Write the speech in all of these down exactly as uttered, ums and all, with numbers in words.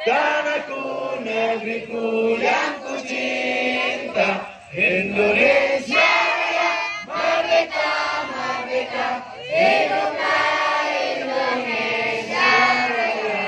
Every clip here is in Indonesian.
tanahku, negeriku yang ku cinta, Indonesia Raya, merdeka, merdeka, hiduplah Indonesia Raya.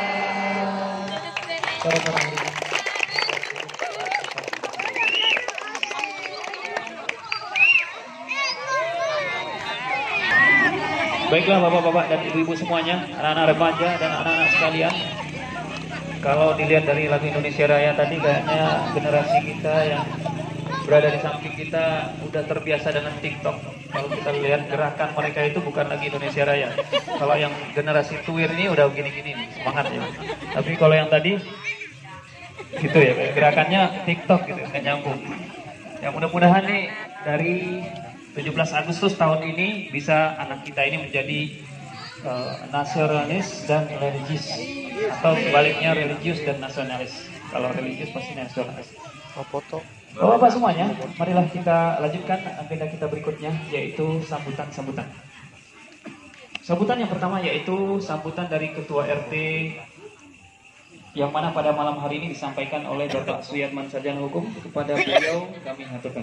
Baiklah bapak-bapak dan ibu-ibu semuanya, anak-anak remaja dan anak-anak sekalian. Kalau dilihat dari lagu Indonesia Raya tadi, kayaknya generasi kita yang berada di samping kita udah terbiasa dengan TikTok. Kalau kita lihat gerakan mereka itu bukan lagi Indonesia Raya. Kalau yang generasi tuir ini udah begini-gini nih, semangatnya. Tapi kalau yang tadi gitu ya, gerakannya TikTok gitu, nggak nyambung. Ya mudah-mudahan nih dari tujuh belas Agustus tahun ini bisa anak kita ini menjadi uh, nasionalis dan religius, atau sebaliknya religius dan nasionalis. Kalau religius pasti nasionalis. Foto. Bapak-bapak semuanya, marilah kita lanjutkan agenda kita berikutnya, yaitu sambutan-sambutan. Sambutan yang pertama yaitu sambutan dari Ketua R T, yang mana pada malam hari ini disampaikan oleh Bapak Suyatman Sarjana Hukum. Kepada beliau kami haturkan.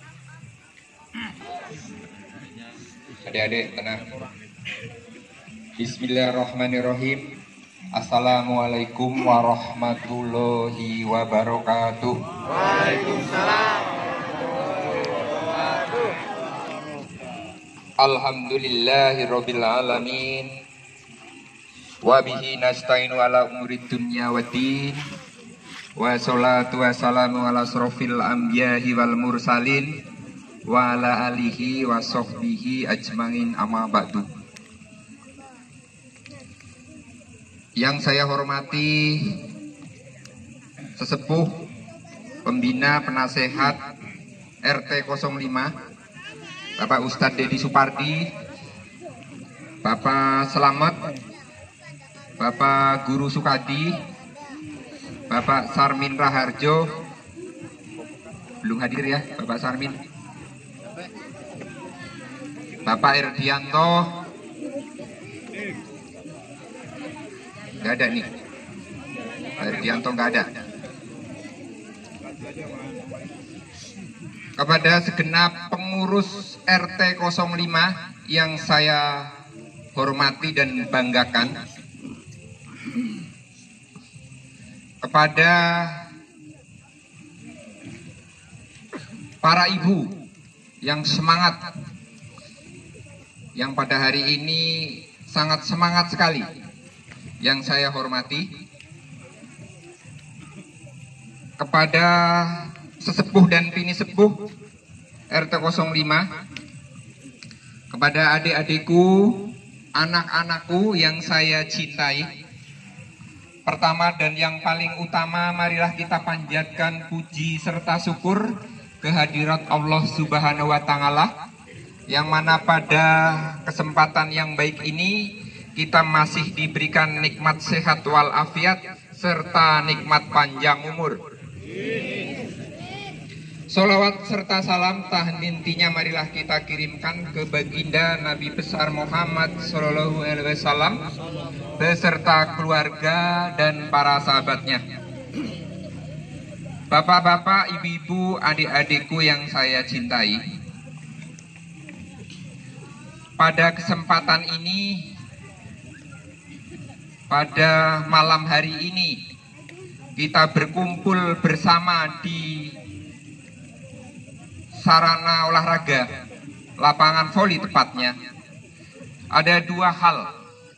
Adik-adik tenang. Bismillahirrahmanirrahim. Assalamualaikum warahmatullahi wabarakatuh. Waalaikumsalam. Alhamdulillahirabbil alamin. Wa bihi nasta'inu ala umurid dunya waddin. Wa sholatu wassalamu ala asrofil anbiya'i wal mursalin wa ala alihi wa sahbihi ajmain amma ba'du. Yang saya hormati sesepuh pembina penasehat R T nol lima Bapak Ustadz Dedi Supardi, Bapak Selamat, Bapak Guru Sukadi, Bapak Sarmin Raharjo, belum hadir ya Bapak Sarmin, Bapak Erdianto, nggak ada nih, Pak Erdianto nggak ada. Kepada segenap pengurus R T nol lima yang saya hormati dan banggakan, kepada para ibu yang semangat, yang pada hari ini sangat semangat sekali, yang saya hormati, kepada sesepuh dan bini sepuh R T nol lima, kepada adik-adikku, anak-anakku yang saya cintai. Pertama dan yang paling utama, marilah kita panjatkan puji serta syukur kehadirat Allah Subhanahu wa Ta'ala, yang mana pada kesempatan yang baik ini kita masih diberikan nikmat sehat walafiat serta nikmat panjang umur. Sholawat serta salam tak henti-hentinya marilah kita kirimkan ke baginda Nabi besar Muhammad Shallallahu Alaihi Wasallam beserta keluarga dan para sahabatnya. Bapak-bapak, ibu-ibu, adik-adikku yang saya cintai, pada kesempatan ini, pada malam hari ini, kita berkumpul bersama di sarana olahraga, lapangan voli tepatnya. Ada dua hal.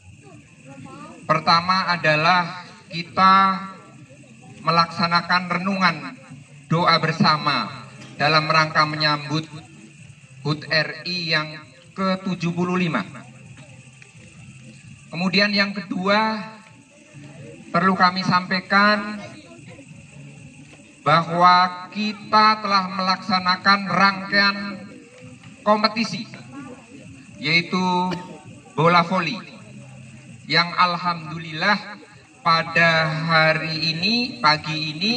Pertama adalah kita melaksanakan renungan doa bersama dalam rangka menyambut H U T R I yang ke tujuh puluh lima. Kemudian yang kedua, perlu kami sampaikan bahwa kita telah melaksanakan rangkaian kompetisi, yaitu bola voli, yang alhamdulillah pada hari ini, pagi ini,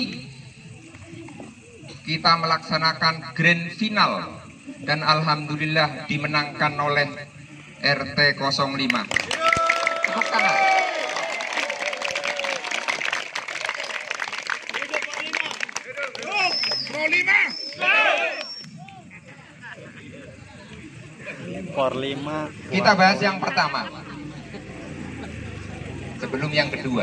kita melaksanakan grand final dan alhamdulillah dimenangkan oleh R T nol lima. Tepuk tangan. lima. Kita bahas yang pertama sebelum yang kedua,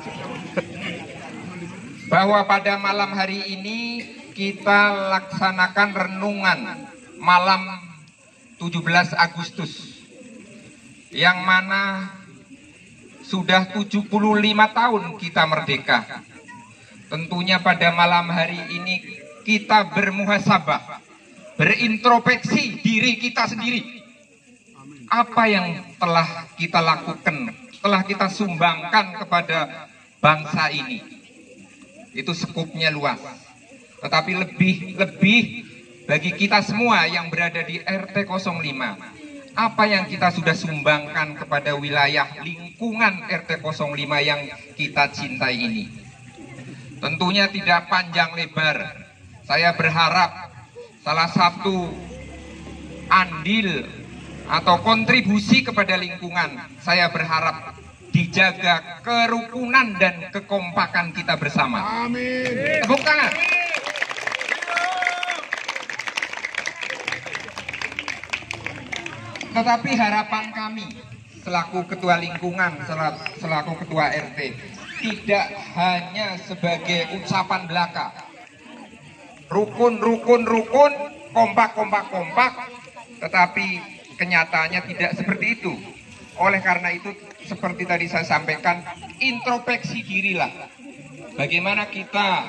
bahwa pada malam hari ini kita laksanakan renungan malam tujuh belas Agustus, yang mana sudah tujuh puluh lima tahun kita merdeka. Tentunya pada malam hari ini kita bermuhasabah, berintrospeksi diri kita sendiri. Apa yang telah kita lakukan, telah kita sumbangkan kepada bangsa ini. Itu skupnya luas. Tetapi lebih-lebih bagi kita semua yang berada di R T nol lima, apa yang kita sudah sumbangkan kepada wilayah lingkungan R T nol lima yang kita cintai ini. Tentunya tidak panjang lebar. Saya berharap salah satu andil atau kontribusi kepada lingkungan, saya berharap dijaga kerukunan dan kekompakan kita bersama. Amin. Tepuk tangan. Tetapi harapan kami selaku ketua lingkungan, selaku ketua R T, tidak hanya sebagai ucapan belaka. Rukun, rukun, rukun, kompak, kompak, kompak, tetapi kenyataannya tidak seperti itu. Oleh karena itu, seperti tadi saya sampaikan, introspeksi dirilah. Bagaimana kita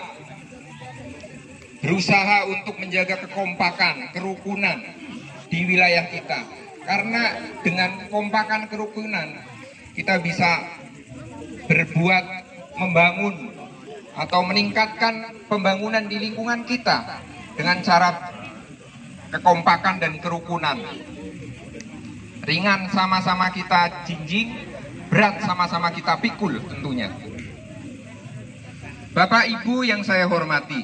berusaha untuk menjaga kekompakan, kerukunan di wilayah kita. Karena dengan kekompakan, kerukunan, kita bisa berbuat, membangun atau meningkatkan pembangunan di lingkungan kita dengan cara kekompakan dan kerukunan. Ringan sama-sama kita jinjing, berat sama-sama kita pikul tentunya. Bapak Ibu yang saya hormati,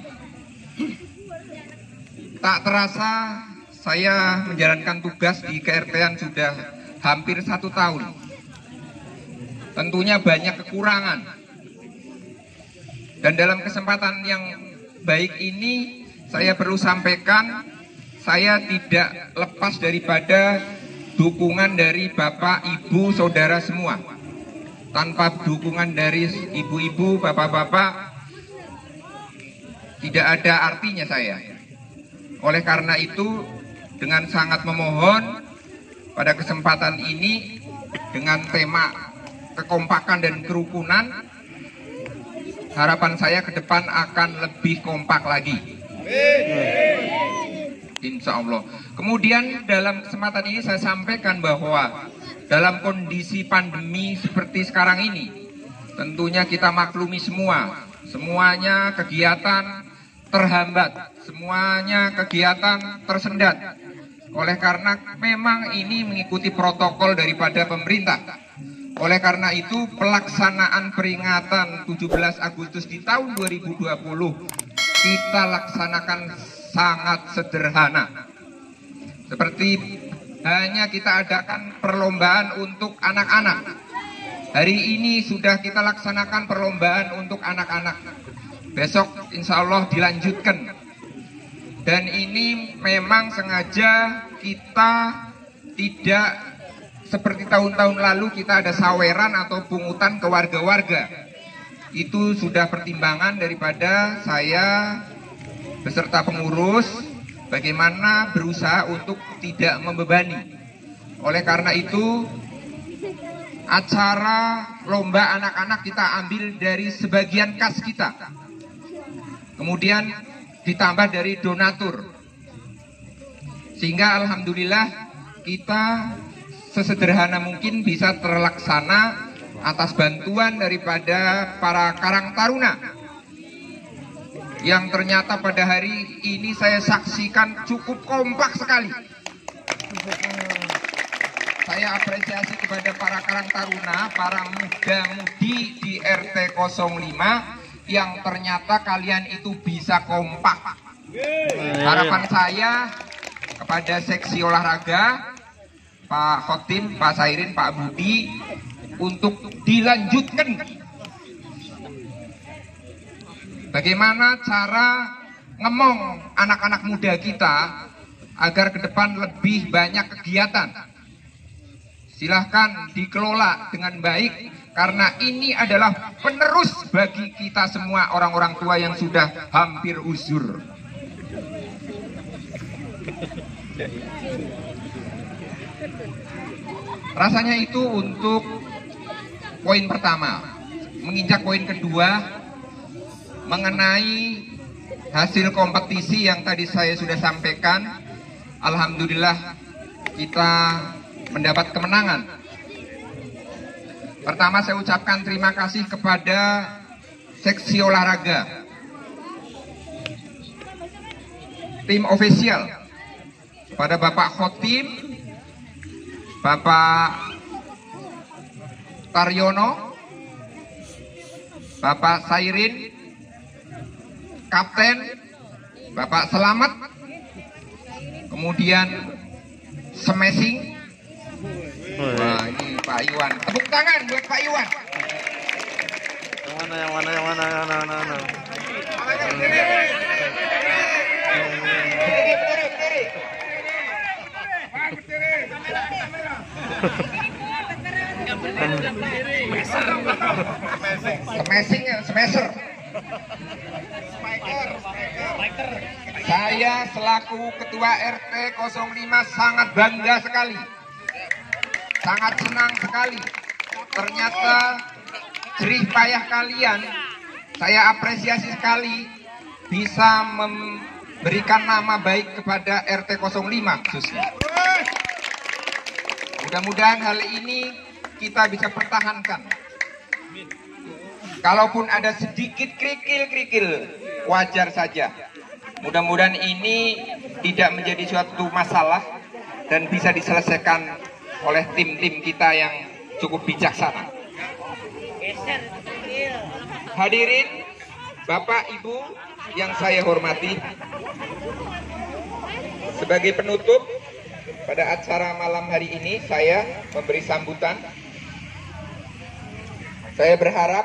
tak terasa saya menjalankan tugas di K R T-an sudah hampir satu tahun. Tentunya banyak kekurangan. Dan dalam kesempatan yang baik ini, saya perlu sampaikan, saya tidak lepas daripada dukungan dari Bapak, Ibu, Saudara semua. Tanpa dukungan dari ibu-ibu, bapak-bapak, tidak ada artinya saya. Oleh karena itu, dengan sangat memohon pada kesempatan ini, dengan tema kekompakan dan kerukunan, harapan saya ke depan akan lebih kompak lagi. Insya Allah. Kemudian dalam kesempatan ini saya sampaikan bahwa dalam kondisi pandemi seperti sekarang ini, tentunya kita maklumi semua, semuanya kegiatan terhambat, semuanya kegiatan tersendat. Oleh karena memang ini mengikuti protokol daripada pemerintah. Oleh karena itu, pelaksanaan peringatan tujuh belas Agustus di tahun dua ribu dua puluh kita laksanakan sangat sederhana. Seperti hanya kita adakan perlombaan untuk anak-anak. Hari ini sudah kita laksanakan perlombaan untuk anak-anak. Besok insya Allah dilanjutkan. Dan ini memang sengaja kita tidak seperti tahun-tahun lalu kita ada saweran atau pungutan ke warga-warga. Itu sudah pertimbangan daripada saya beserta pengurus bagaimana berusaha untuk tidak membebani. Oleh karena itu, acara lomba anak-anak kita ambil dari sebagian kas kita. Kemudian ditambah dari donatur. Sehingga alhamdulillah kita sesederhana mungkin bisa terlaksana atas bantuan daripada para Karang Taruna yang ternyata pada hari ini saya saksikan cukup kompak sekali. Saya apresiasi kepada para Karang Taruna, para muda-mudi di R T nol lima yang ternyata kalian itu bisa kompak. Harapan saya kepada seksi olahraga, Pak Khotim, Pak Sairin, Pak Budi, untuk dilanjutkan. Bagaimana cara ngemong anak-anak muda kita agar ke depan lebih banyak kegiatan. silahkan dikelola dengan baik, karena ini adalah penerus bagi kita semua orang-orang tua yang sudah hampir uzur. Rasanya itu untuk poin pertama. Menginjak poin kedua mengenai hasil kompetisi yang tadi saya sudah sampaikan. Alhamdulillah kita mendapat kemenangan. Pertama saya ucapkan terima kasih kepada seksi olahraga, tim ofisial, pada Bapak Khotim, Bapak Taryono, Bapak Sairin, Kapten, Bapak Selamat, kemudian Smashing. Wah, ini Pak Iwan. Tepuk tangan buat Pak Iwan. Yang mana, yang mana, yang mana, yang mana, yang mana. Smashing, smasher. Saya selaku Ketua R T nol lima sangat bangga sekali, sangat senang sekali. Ternyata jerih payah kalian saya apresiasi sekali, bisa memberikan nama baik kepada R T nol lima khususnya. Mudah-mudahan hal ini kita bisa pertahankan. Kalaupun ada sedikit kerikil-kerikil, wajar saja. Mudah-mudahan ini tidak menjadi suatu masalah dan bisa diselesaikan oleh tim-tim kita yang cukup bijaksana. Hadirin Bapak Ibu yang saya hormati, sebagai penutup pada acara malam hari ini saya memberi sambutan. Saya berharap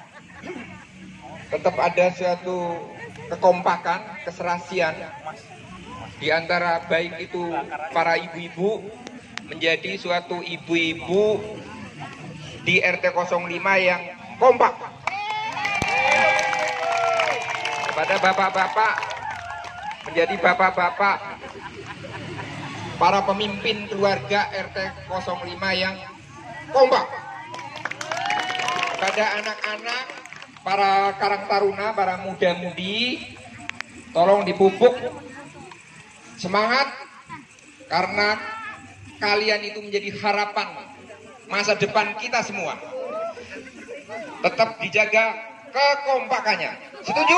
tetap ada suatu kekompakan, keserasian di antara baik itu para ibu-ibu menjadi suatu ibu-ibu di R T nol lima yang kompak. Kepada bapak-bapak menjadi bapak-bapak para pemimpin keluarga R T nol lima yang kompak. Kepada anak-anak, para karang taruna, para muda-mudi, tolong dipupuk semangat, karena kalian itu menjadi harapan masa depan kita semua. Tetap dijaga kekompakannya. Setuju?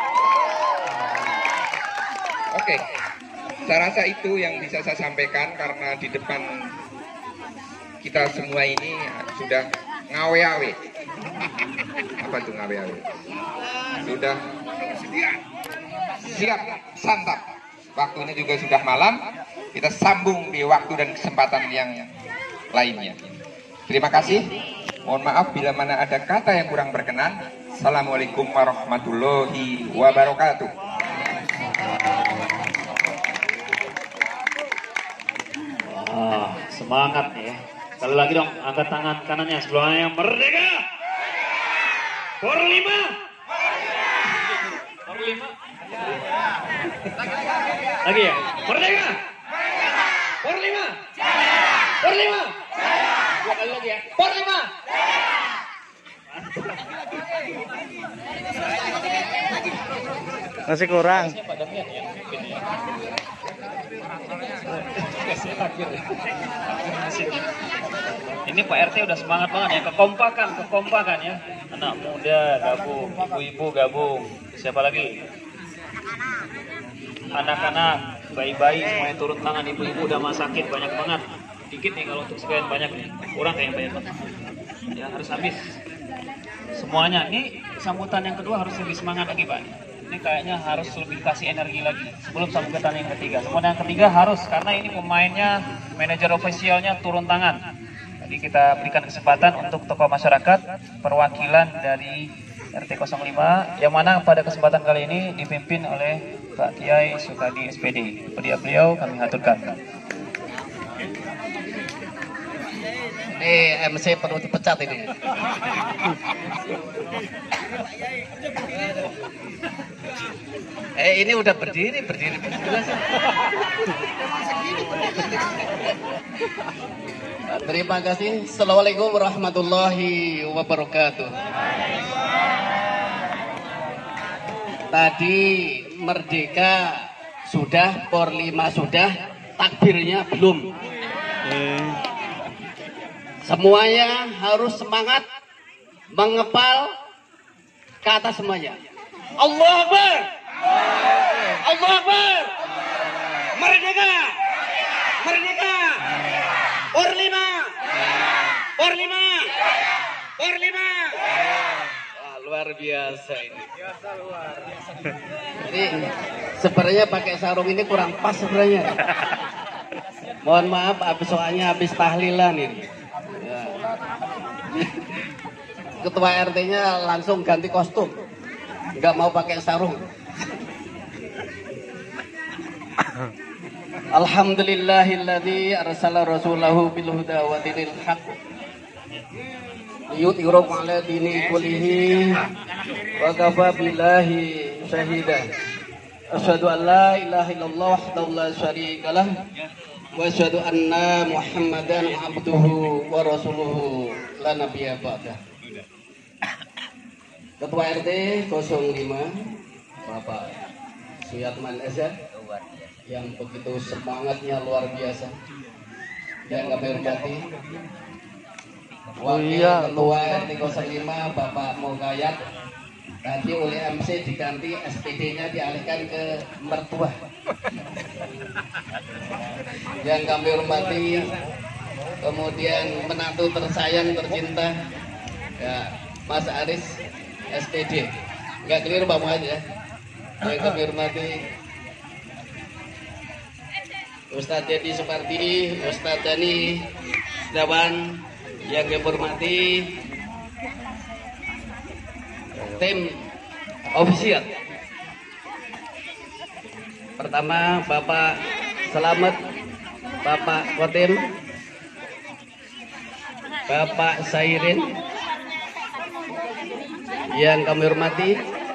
Oke, saya rasa itu yang bisa saya sampaikan, karena di depan kita semua ini sudah ngawe-awe. Apa tuh ngawe-awe? Sudah siap santap. Waktunya juga sudah malam. Kita sambung di waktu dan kesempatan yang lainnya. Terima kasih. Mohon maaf bila mana ada kata yang kurang berkenan. Assalamualaikum warahmatullahi wabarakatuh. Ah, semangat ya. Sekali lagi dong, angkat tangan kanannya sebelumnya. Merdeka! Por lima! Por lima? Lagi ya? Merdeka! Por lima! Por lima! Dua kali lagi ya. Por lima! Masih kurang. Ini Pak R T udah semangat banget ya, kekompakan, kekompakan ya. Anak muda gabung, ibu-ibu gabung, siapa lagi? Anak-anak, bayi-bayi semuanya turun tangan, ibu-ibu udah masakin banyak banget. Dikit nih kalau untuk sekian banyak nih, kurang kayak banyak banget. Ya harus habis semuanya. Ini sambutan yang kedua harus lebih semangat lagi Pak. Ini kayaknya harus lebih kasih energi lagi sebelum sambutan yang ketiga. Sambutan yang ketiga harus, karena ini pemainnya, manajer ofisialnya turun tangan. Jadi kita berikan kesempatan untuk tokoh masyarakat, perwakilan dari R T nol lima, yang mana pada kesempatan kali ini dipimpin oleh Pak Kiai Sukadi S P D. Beliau kami haturkan. eh M C perlu dipecat ini. Eh ini udah berdiri, berdiri. Terima kasih. Assalamualaikum warahmatullahi wabarakatuh. Tadi merdeka sudah, Por lima sudah, takbirnya belum. Semuanya harus semangat mengepal ke atas semuanya. Allahu Akbar. Allahu Akbar. Merdeka. Merdeka. Por lima. Por lima. Por lima. Wah, luar biasa ini. Jadi sebenarnya pakai sarung ini kurang pas sebenarnya. Mohon maaf, habis soalnya habis tahlilan ini. Ya. Ketua R T-nya langsung ganti kostum, nggak mau pakai sarung. Alhamdulillahilladzi arsala rasulahu bil huda wa dinil haq liyudhhirahu 'ala dini kullihi wa kafa billahi shahida. Asyhadu an la ilaha illallah wahdahu la syarika lah wa asyhadu anna Muhammadan abduhu wa rasuluhu la nabiyya ba'dah. Ketua R T nol lima Bapak Suyatman Eza yang begitu semangatnya luar biasa, yang kami hormati Wakil Ketua R T nol lima Bapak Mogayat, tadi oleh M C diganti S P D-nya dialihkan ke mertua. Yang kami hormati kemudian menantu tersayang tercinta ya Mas Aris S P D, nggak keliru Pak Muhammad ya. Yang kami hormati Ustadz Dedi Supardi, Ustadz Dani Setiawan, yang kami hormati tim ofisial. Pertama Bapak Selamat, Bapak Kotim, Bapak Sairin, yang kami hormati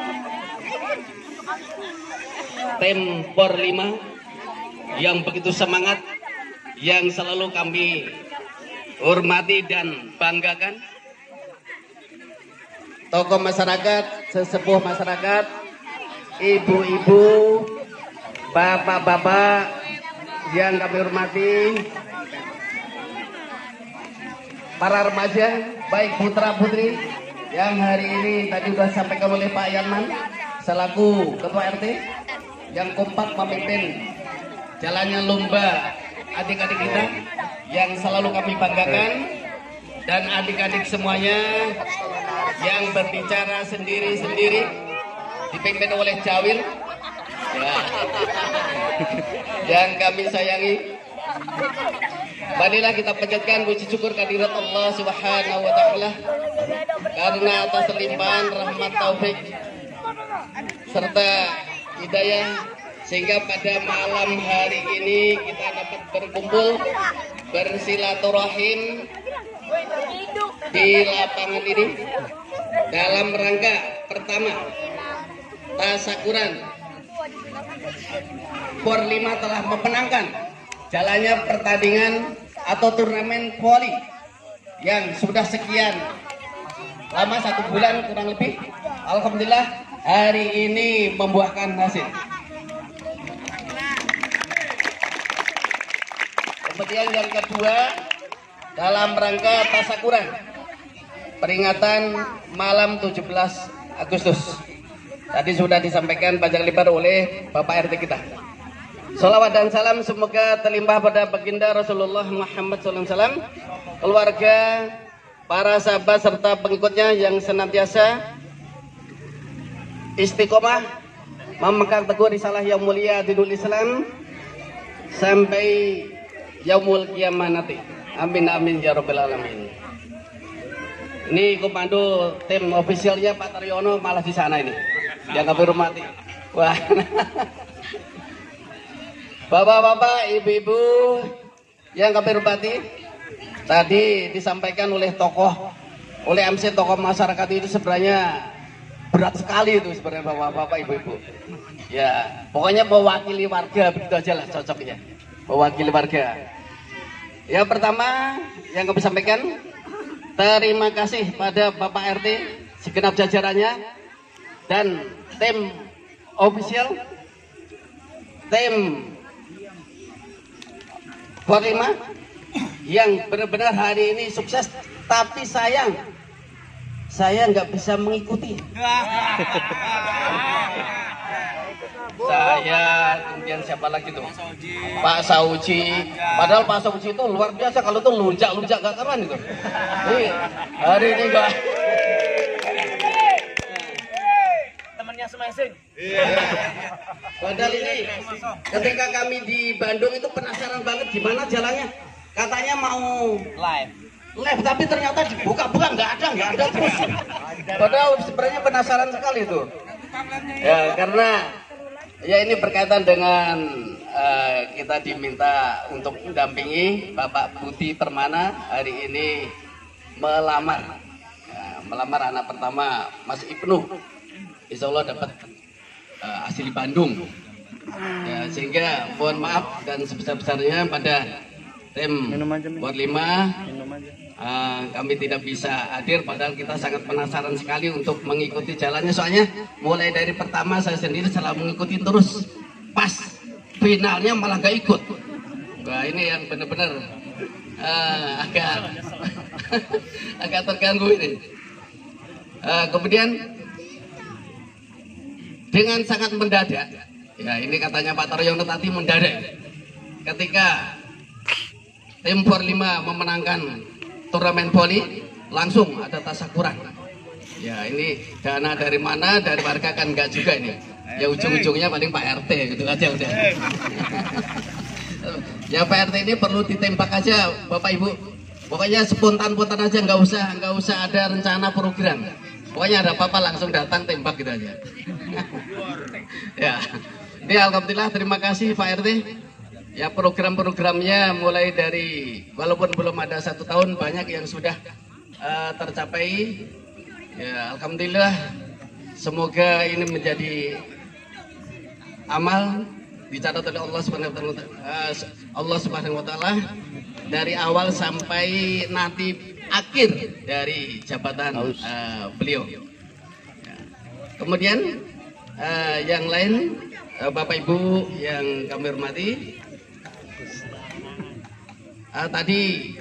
tim Por lima yang begitu semangat, yang selalu kami hormati dan banggakan. Tokoh masyarakat, sesepuh masyarakat, ibu-ibu, bapak-bapak yang kami hormati, para remaja, baik putra putri yang hari ini tadi sudah disampaikan oleh Pak Yanman selaku Ketua R T yang kompak memimpin jalannya lomba adik-adik kita yang selalu kami banggakan, dan adik-adik semuanya yang berbicara sendiri-sendiri dipimpin oleh Jawil ya, yang kami sayangi. Marilah kita panjatkan puji syukur kehadirat Allah Subhanahu wa taala karena atas limpahan rahmat taufik serta hidayah, sehingga pada malam hari ini kita dapat berkumpul bersilaturahim di lapangan ini dalam rangka pertama tasakuran Por lima telah memenangkan jalannya pertandingan atau turnamen voli yang sudah sekian lama, satu bulan kurang lebih. Alhamdulillah hari ini membuahkan hasil. Kemudian yang kedua dalam rangka tasakuran peringatan malam tujuh belas Agustus tadi sudah disampaikan panjang lebar oleh Bapak R T kita. Salawat dan salam semoga terlimpah pada baginda Rasulullah Muhammad shallallahu alaihi wasallam, keluarga, para sahabat serta pengikutnya yang senantiasa istiqomah memegang teguh risalah yang mulia dinul Islam sampai yaumul kiamah nanti. Amin amin ya rabbal alamin. Ini komando tim ofisialnya Pak Taryono malah di sana ini, yang kami hormati. Wah. Bapak-bapak, ibu-ibu yang kami hormati, tadi disampaikan oleh tokoh, oleh M C tokoh masyarakat itu sebenarnya berat sekali itu sebenarnya bapak-bapak, ibu-ibu. Ya, pokoknya mewakili warga begitu aja lah cocoknya. Mewakili warga. Yang pertama yang kami sampaikan, terima kasih pada Bapak R T, segenap jajarannya, dan tim official, tim empat puluh lima yang benar-benar hari ini sukses, tapi sayang saya nggak bisa mengikuti. Saya, kemudian siapa lagi tuh? Pak Sauci. Padahal Pak Sauci itu luar biasa, kalau tuh lunjak-lunjak gak keren itu. Nih, hari ini enggak. Temannya semesing. Padahal ini ketika kami di Bandung itu penasaran banget gimana jalannya. Katanya mau Live. live, tapi ternyata dibuka-buka nggak ada, nggak ada terus. Padahal sebenarnya penasaran sekali itu. Ya, karena ya ini berkaitan dengan uh, kita diminta untuk mendampingi Bapak Budi Permana hari ini melamar, ya, melamar anak pertama Mas Ibnu. Insya Allah dapat uh, asli Bandung. Ya, sehingga mohon maaf dan sebesar-besarnya pada tim empat puluh lima uh, kami tidak bisa hadir, padahal kita sangat penasaran sekali untuk mengikuti jalannya. Soalnya mulai dari pertama saya sendiri selalu mengikuti terus, pas finalnya malah gak ikut. Wah, ini yang benar-benar uh, agak agak terganggu ini. Uh, kemudian dengan sangat mendadak, ya ini katanya Pak Taryono tadi mendadak, ketika tim empat puluh lima memenangkan turnamen voli, langsung ada tasakuran. Ya ini dana dari mana, dari warga kan enggak juga ini. Ya ujung-ujungnya paling Pak R T gitu aja udah. Ya Pak R T ini perlu ditembak aja Bapak Ibu. Pokoknya spontan-spontan aja, nggak usah nggak usah ada rencana program. Pokoknya ada apa-apa langsung datang tembak gitu aja. Ya, ini alhamdulillah terima kasih Pak R T. Ya program-programnya mulai dari walaupun belum ada satu tahun banyak yang sudah uh, tercapai. Ya alhamdulillah, semoga ini menjadi amal dicatat oleh Allah Subhanahu wa taala, uh, Allah Subhanahu wa taala dari awal sampai nanti akhir dari jabatan uh, beliau. Ya. Kemudian uh, yang lain uh, Bapak Ibu yang kami hormati, uh, tadi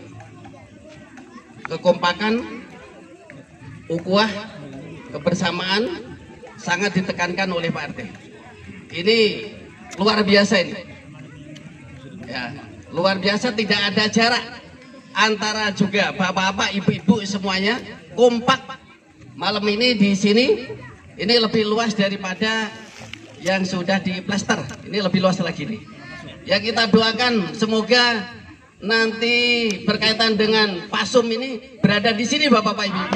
kekompakan, ukhuwah, kebersamaan sangat ditekankan oleh Pak R T. Ini luar biasa ini. Ya, luar biasa, tidak ada jarak antara juga bapak-bapak, ibu-ibu semuanya kompak malam ini di sini. Ini lebih luas daripada yang sudah di plaster. Ini lebih luas lagi nih. Ya kita doakan semoga nanti berkaitan dengan Pasum ini berada di sini bapak-bapak, ibu-ibu.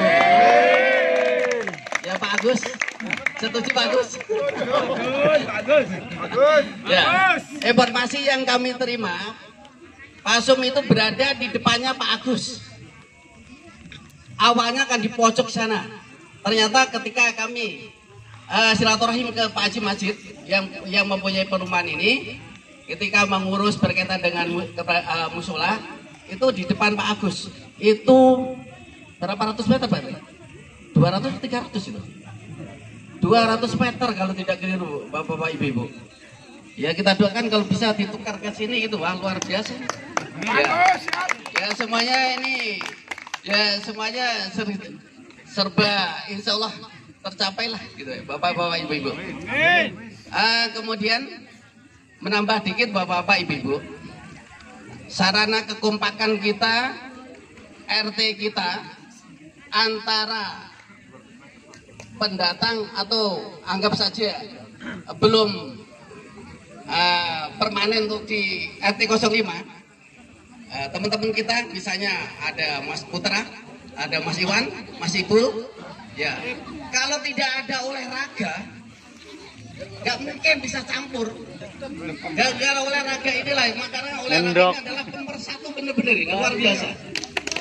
Ya Pak Agus, setuju Pak Agus? Bagus, bagus, Ya, informasi yang kami terima, Pasum itu berada di depannya Pak Agus. Awalnya kan di pojok sana. Ternyata ketika kami uh, silaturahim ke Pak Haji Majid yang yang mempunyai perumahan ini, ketika mengurus berkaitan dengan uh, musola, itu di depan Pak Agus. Itu berapa ratus meter Pak? dua ratus tiga ratus itu. dua ratus meter kalau tidak keliru Bapak-bapak Ibu-ibu. Ya kita doakan kalau bisa ditukar ke sini itu, wah luar biasa. Ya, ya semuanya ini ya semuanya ser, serba insya Allah tercapai lah gitu ya Bapak-bapak Ibu-ibu. Ah, kemudian menambah dikit Bapak-bapak Ibu-ibu, sarana kekompakan kita, R T kita antara pendatang atau anggap saja belum uh, permanen untuk di R T nol lima, uh, teman-teman kita misalnya ada Mas Putra, ada Mas Iwan, Mas Ibu, ya kalau tidak ada olahraga nggak mungkin bisa campur. Gara-gara olahraga inilah, makanya olahraga ini adalah pemersatu benar-benar ini luar biasa.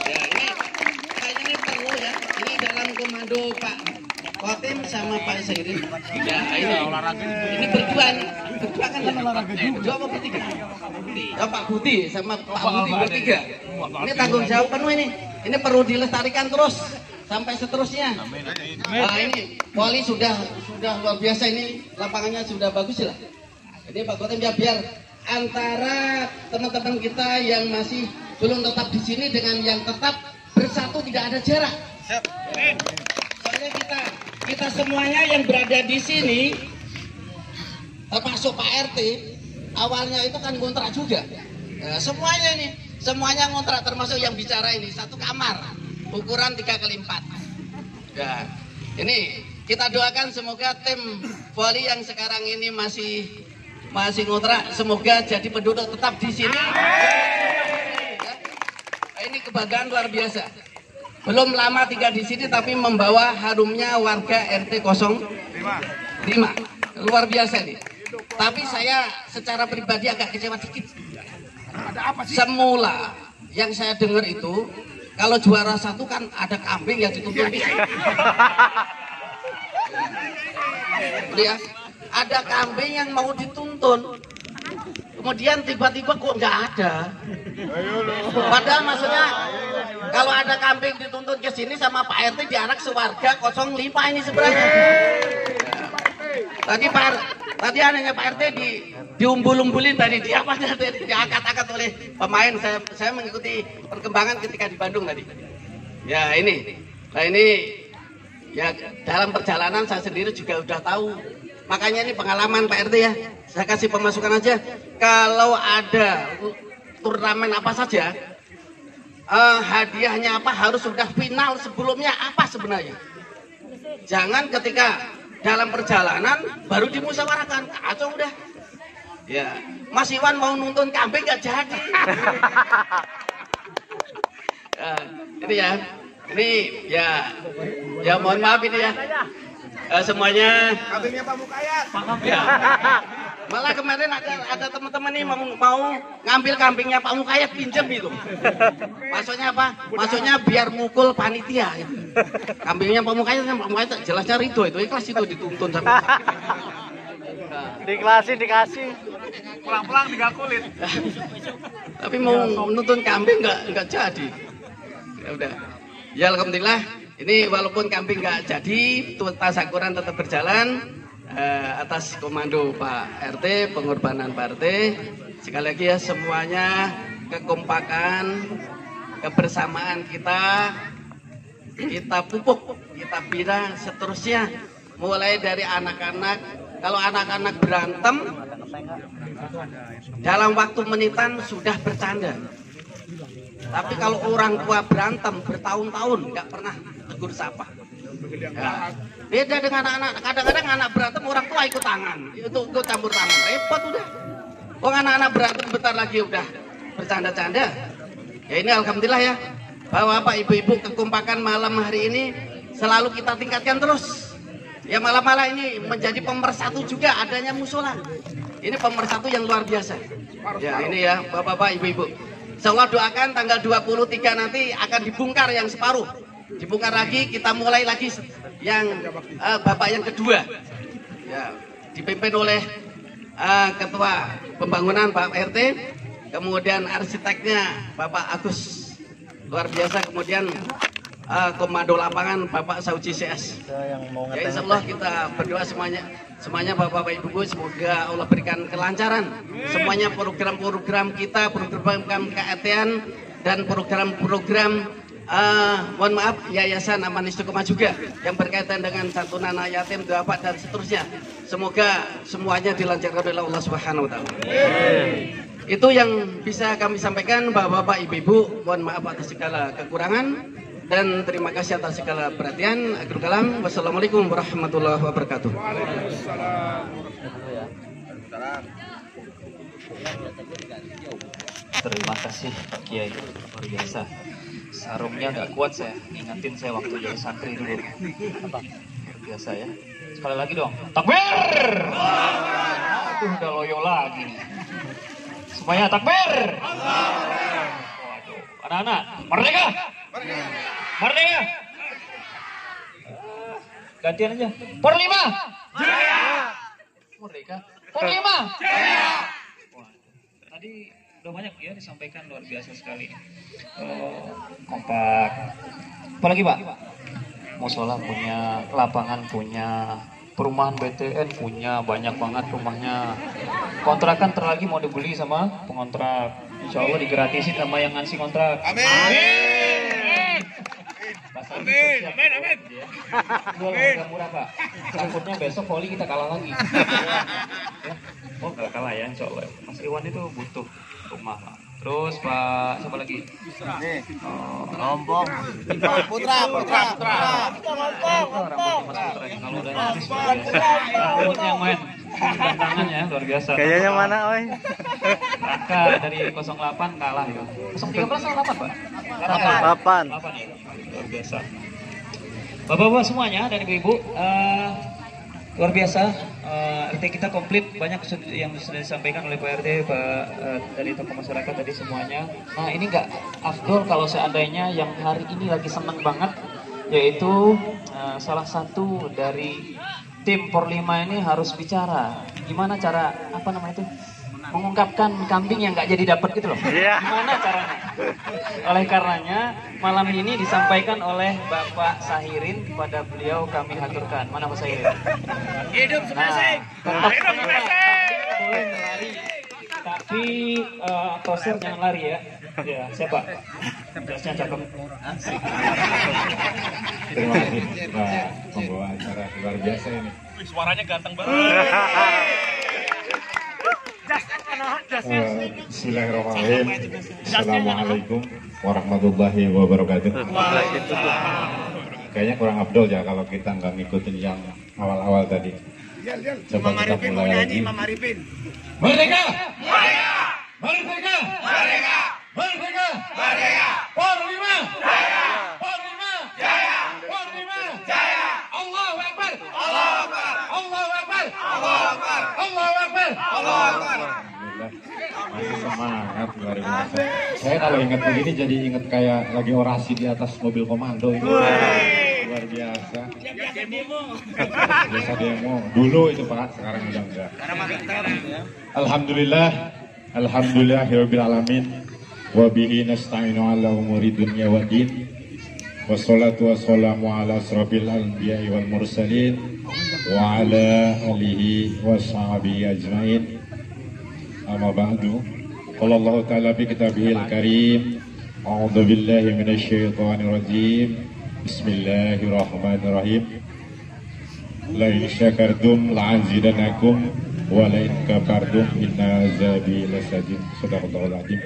Ya, ini kayaknya ini perlu ya. Ini dalam komando Pak Kotim sama Pak Sairin. Ya, ini ini berdua nih. Berdua kan olahraga juga. Berdua apa bertiga? Ya, Pak Budi sama Pak Budi bertiga. Ini tanggung jawab penuh ini. Ini perlu dilestarikan terus sampai seterusnya. Nah, ini Wali sudah sudah luar biasa, ini lapangannya sudah bagus lah. Jadi Pak Kotim ya, biar antara teman-teman kita yang masih belum tetap di sini dengan yang tetap bersatu tidak ada jarak. Soalnya kita kita semuanya yang berada di sini termasuk Pak R T awalnya itu kan ngontrak juga. Nah, semuanya ini semuanya ngontrak termasuk yang bicara ini satu kamar ukuran tiga kali empat. Ya, ini kita doakan semoga tim voli yang sekarang ini masih masih ngontrak semoga jadi penduduk tetap di sini. Ya, ini kebanggaan luar biasa. Belum lama tinggal di sini tapi membawa harumnya warga R T nol lima. Luar biasa nih. Tapi saya secara pribadi agak kecewa dikit. Semula yang saya dengar itu kalau juara satu kan ada kambing yang dituntun di sini. Ya, ada kambing yang mau dituntun. Kemudian tiba-tiba kok nggak ada. Padahal maksudnya kalau ada kambing dituntun ke sini sama Pak R T diarak sewarga nol lima ini sebenarnya. Tadi Pak tadi anehnya Pak R T di diumbul-umbulin tadi, di apa diangkat-angkat oleh pemain. Saya saya mengikuti perkembangan ketika di Bandung tadi. Ya ini, nah ini ya dalam perjalanan saya sendiri juga udah tahu. Makanya ini pengalaman Pak R T ya. Saya kasih pemasukan aja. Kalau ada turnamen apa saja, uh, hadiahnya apa harus sudah final sebelumnya apa sebenarnya. Jangan ketika dalam perjalanan baru dimusyawarahkan, kacau udah. Ya, Mas Iwan mau nuntun kambing nggak jadi. Ya, ini ya, ini ya, ya mohon maaf ini ya. Uh, semuanya. Kambingnya Pak Mukayat. Ya. Malah kemarin ada ada teman-teman nih mau mau ngambil kambingnya Pak Mukayat pinjam itu. Maksudnya apa? Maksudnya biar mukul panitia. Gitu. Kambingnya Pak Mukayat, Pak Mukayat jelasnya Ridho itu ikhlas itu dituntun sama. Diklasin dikasih. Pulang-pulang tiga kulit. Tapi mau menuntun kambing nggak nggak jadi. Ya udah. Ya alhamdulillah. Ini walaupun kambing nggak jadi, tasakuran tetap berjalan eh, atas komando Pak R T, pengorbanan Pak R T. Sekali lagi ya semuanya kekompakan, kebersamaan kita, kita pupuk, kita bina seterusnya. Mulai dari anak-anak, kalau anak-anak berantem, dalam waktu menitan sudah bercanda. Tapi kalau orang tua berantem bertahun-tahun nggak pernah tegur sapa. Ya. Beda dengan anak-anak. Kadang-kadang anak berantem orang tua ikut tangan, itu ikut campur tangan, repot udah. Oh anak-anak berantem bentar lagi udah bercanda-canda. Ya ini alhamdulillah ya, bapak-bapak, ibu-ibu kekompakan malam hari ini selalu kita tingkatkan terus. Ya malam-malam ini menjadi pemersatu juga adanya musola. Ini pemersatu yang luar biasa. Ya ini ya bapak-bapak, ibu-ibu. Insyaallah doakan tanggal dua puluh tiga nanti akan dibongkar yang separuh. Dibongkar lagi, kita mulai lagi yang uh, bapak yang kedua. Ya, dipimpin oleh uh, ketua pembangunan Pak R T, kemudian arsiteknya Bapak Agus. Luar biasa, kemudian uh, komando lapangan Bapak Sauji C S. Ya insyaallah kita berdoa semuanya. Semuanya bapak-bapak ibu-ibu semoga Allah berikan kelancaran. Semuanya program-program kita, program K R T-an dan program-program uh, mohon maaf Yayasan Aman Istiqomah juga yang berkaitan dengan santunan anak yatim, duafa dan seterusnya. Semoga semuanya dilancarkan oleh Allah Subhanahu wa taala. Itu yang bisa kami sampaikan bapak-bapak ibu-ibu. Mohon maaf atas segala kekurangan. Dan terima kasih atas segala perhatian. Akhirul kalam. Wassalamualaikum warahmatullahi wabarakatuh. Terima kasih Pak Kiai, luar biasa. Sarungnya nggak kuat saya, ingatin saya waktu jadi santri dulu. Apa? Luar biasa ya. Sekali lagi dong. Takbir! Itu udah loyo lagi. Semuanya takbir! Waduh, Anak-anak, merdeka! Merdeka! Gantian aja. Porlima! Jaya! Merdeka. Porlima! Jaya! Wah, tadi udah banyak ya disampaikan, luar biasa sekali. Uh, kompak. Apalagi Pak? Musola punya, lapangan punya, perumahan B T N punya, banyak banget rumahnya. Kontrakan terlagi mau dibeli sama pengontrak. Insya Allah digratisin sama yang ngasih kontrak. Amin. Amin. Amin. Amin. Amin. Jual harga murah Pak. Takutnya besok voli kita kalah lagi. Ya. Oh nggak kalah ya Insya Allah. Mas Iwan itu butuh rumah Pak. Terus Pak siapa lagi? Oh, Lombong. Putra, putra, putra. Kalau udah habis luar biasa. Rambutnya yang main. Tangan ya luar biasa. Kayaknya mana, oi? Raka dari nol delapan kalah ya. nol tiga belas atau delapan Pak? delapan. delapan ya. Luar biasa. Bapak-bapak semuanya dan ibu-ibu, uh, luar biasa. Uh, R T kita komplit, banyak yang sudah disampaikan oleh Pak R T, Pak uh, dari tokoh masyarakat tadi semuanya. Nah ini nggak afdol kalau seandainya yang hari ini lagi seneng banget, yaitu uh, salah satu dari tim Porlima ini harus bicara. Gimana cara apa namanya itu? Mengungkapkan kambing yang nggak jadi dapat gitu loh. Yeah. Gimana caranya? Oleh karenanya malam ini disampaikan oleh Bapak Sahirin, kepada beliau kami haturkan. Mana Pak Sahirin? Hidup semesing. Nah, Hidup semesing. boleh lari, tapi uh, toser jangan lari ya. Ya siapa? Jasnya cakep. Terima kasih Pak pembawa acara luar biasa ini. Wih, suaranya ganteng banget. Uh, Bismillahirrahmanirrahim. Assalamualaikum warahmatullahi wabarakatuh. Kayaknya kurang abdol ya kalau kita nggak ngikutin yang awal-awal tadi. Coba kita mulai lagi. Merdeka! Merdeka! Merdeka! Merdeka! Merdeka! Merdeka! Porlima! Jaya! Porlima! Jaya! Porlima! Jaya! Allahu Akbar! Allahu Akbar! Allahu Akbar! Allahu Akbar! Allahu Akbar! Allahu Akbar! Alhamdulillah. Masih semangat luar biasa. Saya kalau ingat begini jadi ingat kayak lagi orasi di atas mobil komando itu. Luar biasa. Biasa demo. Dulu itu Pak, sekarang udah enggak. Alhamdulillah. Alhamdulillahirabbil alamin. Wa bihi nasta'inu ala umuri dunya waddin. Wassalatu wassalamu ala asrofil anbiya'i wal mursalin wa ala alihi wa sahbihi ajmain. Amma ba'du. Qala Allah ta'ala fi kitabihil karim. A'udzu billahi minasyaitonir rajim. Bismillahirrahmanirrahim. La in syakartum la'azidannakum wa la in kafartum inna azabi lasadid. Shadaqallahul azim.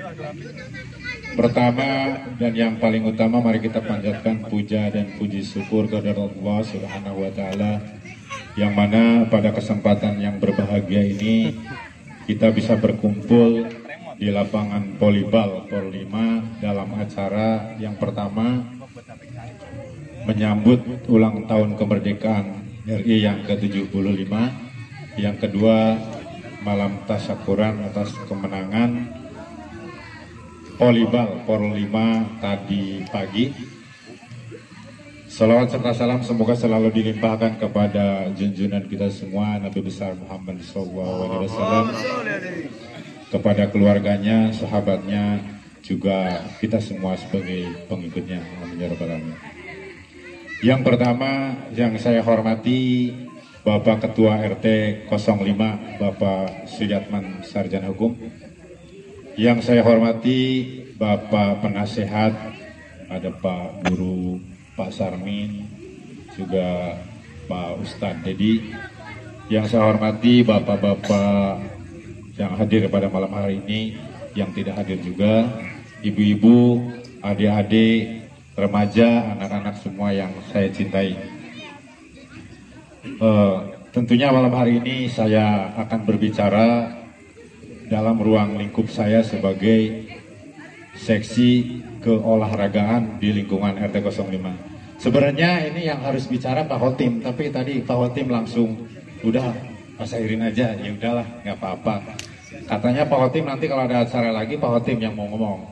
Pertama dan yang paling utama, mari kita panjatkan puja dan puji syukur kepada Allah Subhanahu wa taala, yang mana pada kesempatan yang berbahagia ini kita bisa berkumpul di lapangan volleyball Porlima dalam acara yang pertama menyambut ulang tahun kemerdekaan R I yang ke tujuh puluh lima, yang kedua malam tasyakuran atas kemenangan volleyball Porlima tadi pagi. Salawat serta salam semoga selalu dilimpahkan kepada junjungan kita semua Nabi besar Muhammad shallallahu alaihi wasallam, kepada keluarganya, sahabatnya, juga kita semua sebagai pengikutnya. Amin ya rabbal alamin. Yang pertama yang saya hormati Bapak Ketua R T nol lima, Bapak Suyatman Sarjana Hukum. Yang saya hormati Bapak Penasehat, ada Pak Guru, Pak Sarmin, juga Pak Ustadz Dedi. Yang saya hormati Bapak-Bapak yang hadir pada malam hari ini, yang tidak hadir juga, ibu-ibu, adik-adik, remaja, anak-anak semua yang saya cintai. Uh, tentunya malam hari ini saya akan berbicara dalam ruang lingkup saya sebagai seksi keolahragaan di lingkungan R T nol lima. Sebenarnya ini yang harus bicara Pak Hotim, tapi tadi Pak Hotim langsung udah Pak Sahirin aja, ya udahlah nggak apa-apa. Katanya Pak Hotim nanti kalau ada acara lagi Pak Hotim yang mau ngomong.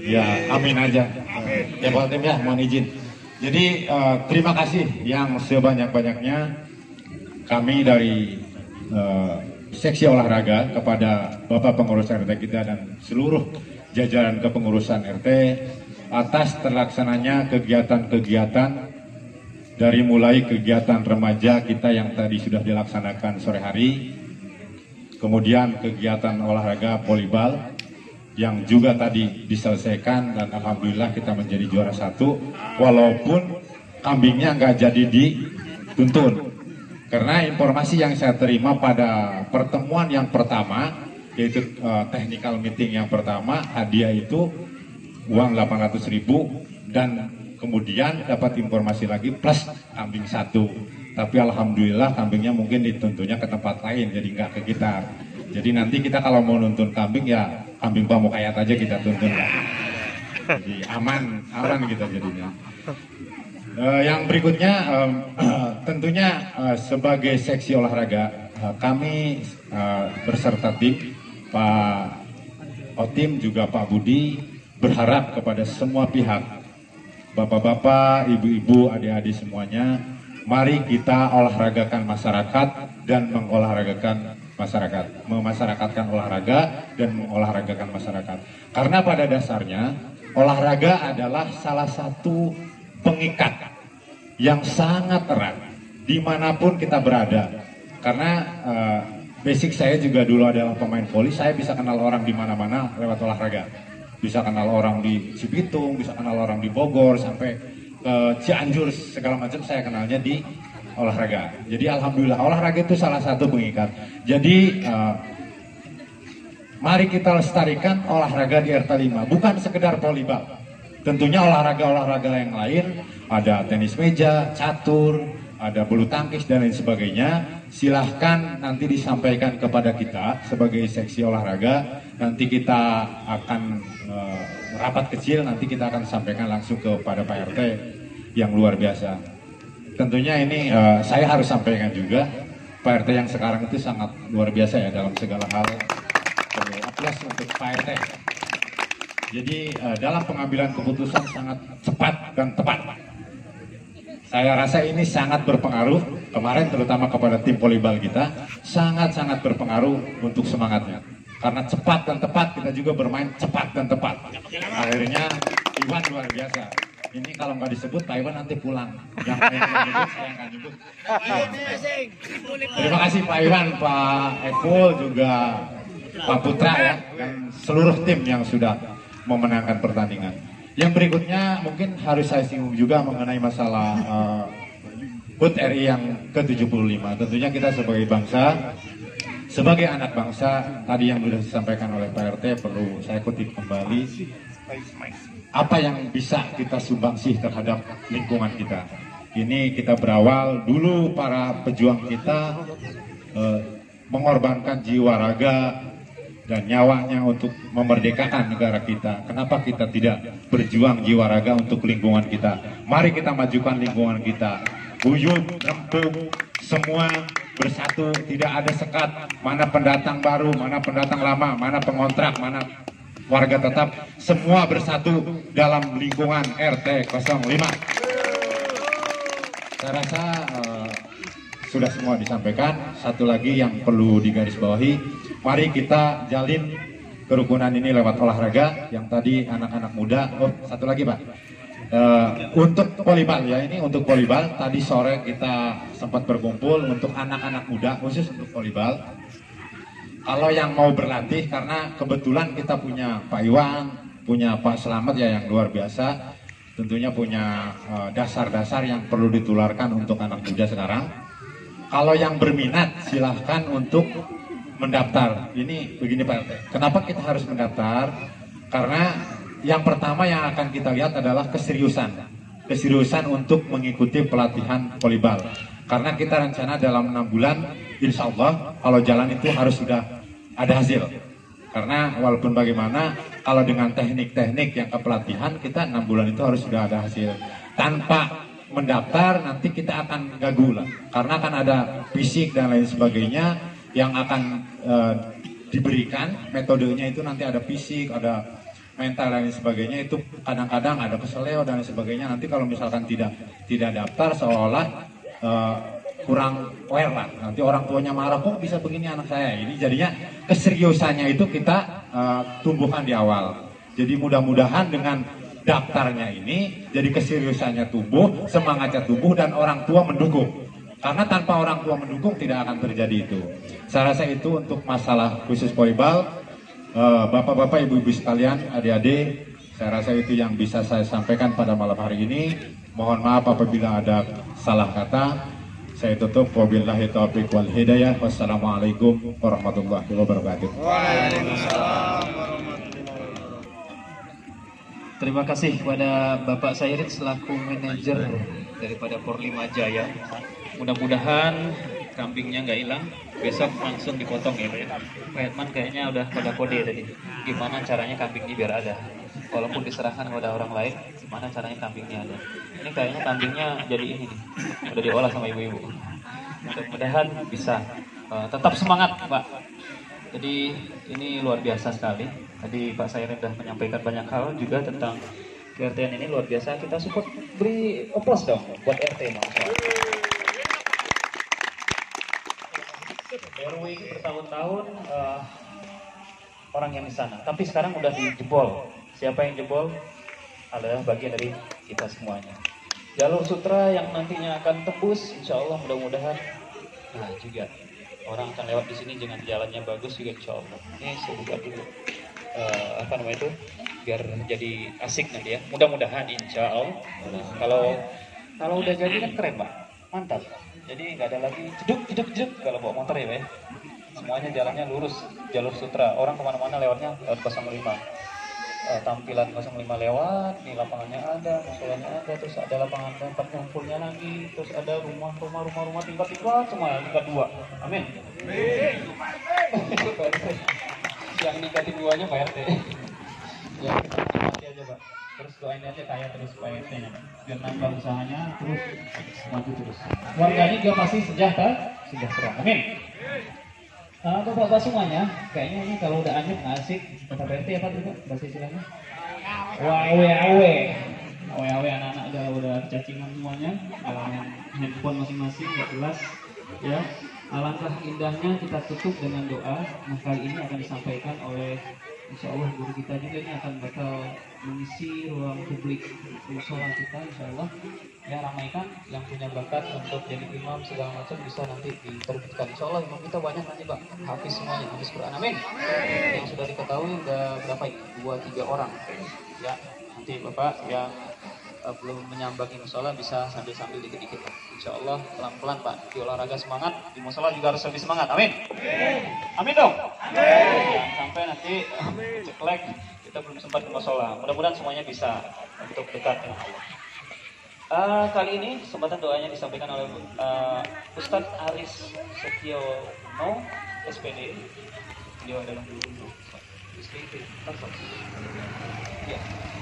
Ya, amin aja. Ya Pak Tim ya, mohon izin. Jadi uh, terima kasih yang sebanyak-banyaknya kami dari uh, seksi olahraga kepada Bapak Pengurus R T kita dan seluruh jajaran kepengurusan R T atas terlaksananya kegiatan-kegiatan dari mulai kegiatan remaja kita yang tadi sudah dilaksanakan sore hari, kemudian kegiatan olahraga volleyball yang juga tadi diselesaikan dan alhamdulillah kita menjadi juara satu walaupun kambingnya nggak jadi dituntun karena informasi yang saya terima pada pertemuan yang pertama yaitu uh, technical meeting yang pertama hadiah itu uang delapan ratus ribu dan kemudian dapat informasi lagi plus kambing satu tapi alhamdulillah kambingnya mungkin dituntunnya ke tempat lain jadi nggak ke kita jadi nanti kita kalau mau nuntun kambing ya kambing pamukayat aja kita tuntun lah. Jadi aman, aman kita jadinya. Uh, yang berikutnya um, uh, tentunya uh, sebagai seksi olahraga uh, kami uh, berserta tim Pak Otim juga Pak Budi berharap kepada semua pihak, bapak-bapak, ibu-ibu, adik-adik semuanya, mari kita olahragakan masyarakat dan mengolahragakan masyarakat, memasyarakatkan olahraga dan mengolahragakan masyarakat. Karena pada dasarnya olahraga adalah salah satu pengikat yang sangat erat dimanapun kita berada. Karena uh, basic saya juga dulu adalah pemain voli, saya bisa kenal orang di mana-mana lewat olahraga. Bisa kenal orang di Cibitung, bisa kenal orang di Bogor, sampai ke Cianjur segala macam saya kenalnya di olahraga. Jadi alhamdulillah olahraga itu salah satu pengikat. Jadi uh, mari kita lestarikan olahraga di R T lima, bukan sekedar volleyball. Tentunya olahraga-olahraga yang lain, ada tenis meja, catur, ada bulu tangkis dan lain sebagainya. Silahkan nanti disampaikan kepada kita sebagai seksi olahraga. Nanti kita akan uh, rapat kecil, nanti kita akan sampaikan langsung kepada Pak R T yang luar biasa. Tentunya ini uh, saya harus sampaikan juga Pak R T yang sekarang itu sangat luar biasa ya dalam segala hal. Aplaus untuk Pak R T. Jadi uh, dalam pengambilan keputusan sangat cepat dan tepat. Saya rasa ini sangat berpengaruh kemarin terutama kepada tim volleyball kita, sangat-sangat berpengaruh untuk semangatnya. Karena cepat dan tepat, kita juga bermain cepat dan tepat. Akhirnya Iwan luar biasa. Ini kalau nggak disebut Pak Iwan nanti pulang. Yang disebut saya nggak nyebut. Terima kasih Pak Iwan, Pak Ekul juga Pak Putra ya dan seluruh tim yang sudah memenangkan pertandingan. Yang berikutnya mungkin harus saya singgung juga mengenai masalah uh, H U T R I yang ke tujuh puluh lima. Tentunya kita sebagai bangsa, sebagai anak bangsa, tadi yang sudah disampaikan oleh Pak R T perlu saya kutip kembali. Apa yang bisa kita sumbangsih terhadap lingkungan kita. Ini kita berawal dulu para pejuang kita eh, mengorbankan jiwa raga dan nyawanya untuk memerdekakan negara kita. Kenapa kita tidak berjuang jiwa raga untuk lingkungan kita? Mari kita majukan lingkungan kita. Uyup, rempung, semua bersatu, tidak ada sekat. Mana pendatang baru, mana pendatang lama, mana pengontrak, mana warga tetap, semua bersatu dalam lingkungan R T nol lima. Saya rasa uh, sudah semua disampaikan. Satu lagi yang perlu digarisbawahi, mari kita jalin kerukunan ini lewat olahraga. Yang tadi anak-anak muda, oh satu lagi Pak, uh, untuk volleyball ya, ini untuk volleyball. Tadi sore kita sempat berkumpul untuk anak-anak muda, khusus untuk volleyball. Kalau yang mau berlatih, karena kebetulan kita punya Pak Iwan, punya Pak Selamat ya yang luar biasa, tentunya punya dasar-dasar uh, yang perlu ditularkan untuk anak muda sekarang. Kalau yang berminat silahkan untuk mendaftar. Ini begini Pak R T, kenapa kita harus mendaftar? Karena yang pertama yang akan kita lihat adalah keseriusan, keseriusan untuk mengikuti pelatihan volleyball. Karena kita rencana dalam enam bulan, insya Allah kalau jalan itu harus sudah ada hasil. Karena walaupun bagaimana, kalau dengan teknik-teknik yang kepelatihan, kita enam bulan itu harus sudah ada hasil. Tanpa mendaftar nanti kita akan gagu lah. Karena akan ada fisik dan lain sebagainya yang akan e, diberikan. Metodenya itu nanti ada fisik, ada mental dan lain sebagainya itu kadang-kadang ada keseleo dan lain sebagainya. Nanti kalau misalkan tidak tidak daftar seolah-olah uh, kurang aware lah. Nanti orang tuanya marah, kok bisa begini anak saya. Ini jadinya keseriusannya itu kita uh, tumbuhkan di awal. Jadi mudah-mudahan dengan daftarnya ini jadi keseriusannya tumbuh, semangatnya tumbuh dan orang tua mendukung. Karena tanpa orang tua mendukung tidak akan terjadi itu. Saya rasa itu untuk masalah khusus Poibal. Bapak-bapak, ibu-ibu sekalian, adik-adik, saya rasa itu yang bisa saya sampaikan pada malam hari ini. Mohon maaf apabila ada salah kata. Saya tutup. Wabillahi taufiq wal hidayah. Wassalamualaikum warahmatullahi wabarakatuh. Waalaikumsalam. Terima kasih kepada Bapak Sairid selaku manajer daripada Porlima Jaya. Mudah-mudahan kambingnya nggak hilang, besok langsung dipotong ya Pak ya. Pak Edman kayaknya udah pada kode tadi. Gimana caranya kambing ini biar ada? Walaupun diserahkan kepada orang lain, gimana caranya kambingnya ada? Ini kayaknya kambingnya jadi ini nih, udah diolah sama ibu-ibu. Mudah-mudahan bisa. Uh, tetap semangat Pak. Jadi ini luar biasa sekali. Tadi Pak Sairid sudah menyampaikan banyak hal juga tentang K R T-an ini luar biasa. Kita support, beri oplos dong buat R T. R W ini bertahun-tahun uh, orang yang di sana, tapi sekarang udah dijebol. Siapa yang jebol? Adalah bagian dari kita semuanya. Jalur sutra yang nantinya akan tembus, insya Allah mudah-mudahan. Nah juga orang akan lewat di sini dengan jalannya bagus juga insya Allah. Ini saya buka dulu uh, apa namanya itu, biar jadi asik nanti ya. Mudah-mudahan insya Allah. Nah, kalau kalau udah jadi kan keren Pak, mantap. Jadi nggak ada lagi jeduk jeduk jeduk kalau bawa motor ya Pak. Semuanya jalannya lurus, jalur sutra. Orang kemana-mana lewatnya lewat nol lima. Uh, tampilan nol lima lewat, nih lapangannya ada, musolanya ada, terus ada lapangan tempat ngumpulnya lagi, terus ada rumah-rumah rumah-rumah tingkat-tingkat semua, tingkat dua. Amin. Yang tingkat duanya Pak R T. Ya kita nikmati aja Pak. Terus doain aja kaya terus Pak R T-nya, biar nambah usahanya terus maju terus. Warganya juga pasti sejahtera, sejahtera. Amin. Uh, Bapak-bapak semuanya, kayaknya ini kalau udah anyep nggak asik. Kata P R T apa tuh Pak? Bahasa istilahnya? Wawe awe, wawe awe anak-anak udah udah cacingan semuanya, uh, handphone masing-masing nggak jelas, ya. Alangkah indahnya kita tutup dengan doa. Nah kali ini akan disampaikan oleh insya Allah guru kita juga, ini akan bakal mengisi ruang publik musola kita insya Allah. Ya ramaikan, yang punya bakat untuk jadi imam segala macam bisa nanti diterbitkan insya Allah. Imam kita banyak nanti Pak, hafiz semuanya, hafiz Quran. Amin. Yang sudah diketahui udah berapa ini? Dua tiga orang. Ya nanti Bapak yang uh, belum menyambangi musola bisa sambil-sambil dikit-dikit Pak. Insya Allah pelan-pelan Pak, di olahraga semangat, di musola juga harus lebih semangat. Amin. Amin dong. Jangan sampai nanti ceklek kita belum sempat ke musola. Mudah-mudahan semuanya bisa untuk dekat dengan Allah. Uh, kali ini kesempatan doanya disampaikan oleh uh, Ustadz Aris Setiono S P D. Beliau adalah guru S P D. Ya.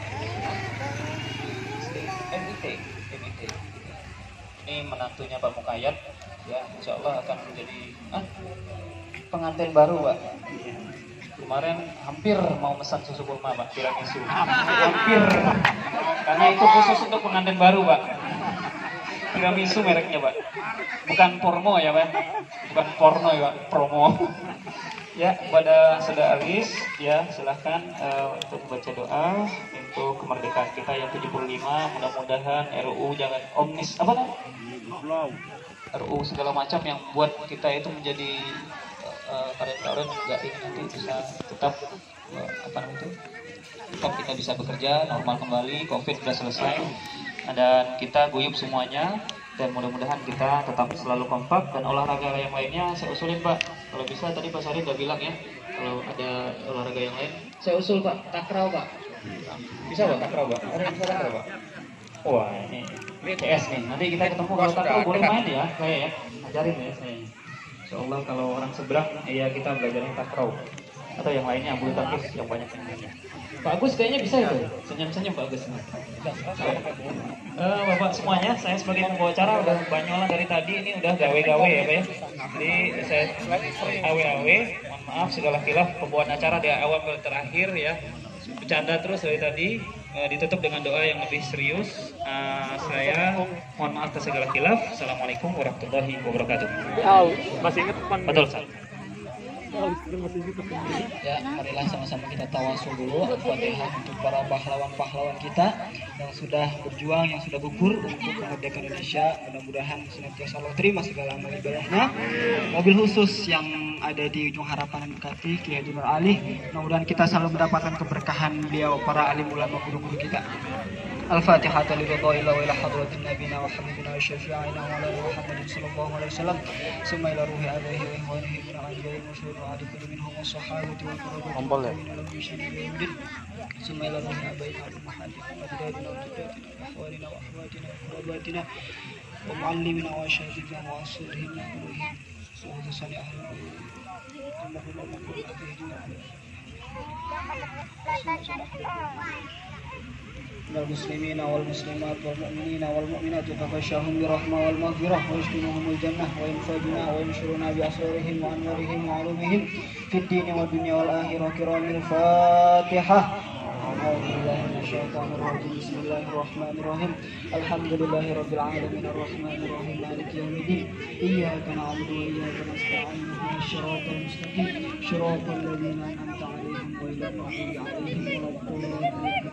M I T, M I T. Ini menantunya Pak Mukayat. Ya, insya Allah akan menjadi ah, pengantin baru Pak. Kemarin hampir mau pesan susu kurma Pak, tiramisu. Hampir. Karena itu khusus untuk pengantin baru Pak. Tiramisu mereknya Pak. Bukan porno ya Pak. Bukan porno ya Pak, promo. Ya, pada saudara Aris, ya silahkan uh, untuk membaca doa untuk kemerdekaan kita yang tujuh puluh lima. Mudah-mudahan R U jangan omnis apa kan? R U segala macam yang buat kita itu menjadi karet-karet nggak ini nanti bisa tetap uh, apa namanya itu tetap kita bisa bekerja normal kembali, COVID sudah selesai dan kita guyup semuanya dan mudah-mudahan kita tetap selalu kompak. Dan olahraga yang lainnya saya usulin Pak, kalau bisa tadi Pak Sari udah bilang ya, kalau ada olahraga yang lain saya usul Pak, takraw Pak. Bisa Pak takraw Pak? Ada yang bisa takraw Pak? Wah ini C S nih, nanti kita ketemu kalau takraw boleh main ya kayak ya, ajarin ya saya. Insya Allah kalau orang seberang, ya kita belajarnya takraw atau yang lainnya bulu tangkis yang banyak yang Pak Agus kayaknya bisa itu, senyum-senyum Pak Agus. Uh, Bapak semuanya, saya sebagai pembawa acara udah banyolan dari tadi, ini udah gawe-gawe ya Pak ya. Jadi saya awe-awe, mohon maaf segala khilaf pembawaan acara di awal ke terakhir ya. bercanda terus dari tadi, uh, ditutup dengan doa yang lebih serius. Uh, saya mohon maaf atas segala khilaf. Assalamualaikum warahmatullahi wabarakatuh. Masih ingat Betul, Ustaz. Ya, marilah sama-sama kita tawasul dulu Al-Fatihah untuk para pahlawan-pahlawan kita yang sudah berjuang, yang sudah gugur untuk kemerdekaan Indonesia. Mudah-mudahan senantiasa Allah terima segala amal ibadahnya. Mobil khusus yang ada di Ujung Harapan Bekasi, Kiai Haji Nur Ali, mudah-mudahan kita selalu mendapatkan keberkahan beliau, para alim ulama guru-guru kita. Al-Fatihah lillahi wa ila hadratin nabiyina wa habibina wa syafi'ina wa ala Muhammadin sallallahu alaihi wasallam. Summa ila ruhi abihi wa ikhwanihi min al-anbiya'i wa على كل منهم والصحابة والقرابة ثم إلى روح آبائنا وأمهاتنا وأجدادنا وجداتنا وأخواننا وأخواتنا وقراباتنا ومعلمنا وأساتذتنا وأسرهم وأولهم وحسن أهل اللهم اغفر لنا من المسلمين والمسلمات والمؤمنين والمؤمنات فغشاهم برحمة والمغفرة ويسكنهم الجنة وينفعنا وينشرنا بأسرارهم وأنوارهم وعلومهم في الدين والدنيا والآخرة. كرام الفاتحة. أعوذ بالله من الشيطان الرجيم. بسم الله الرحمن الرحيم. الحمد لله رب العالمين الرحمن الرحيم مالك يوم الدين. إياك نعبد وإياك نستعين اهدنا الصراط المستقيم صراط الذين أنعمت عليهم غير المغضوب عليهم ولا الضالين.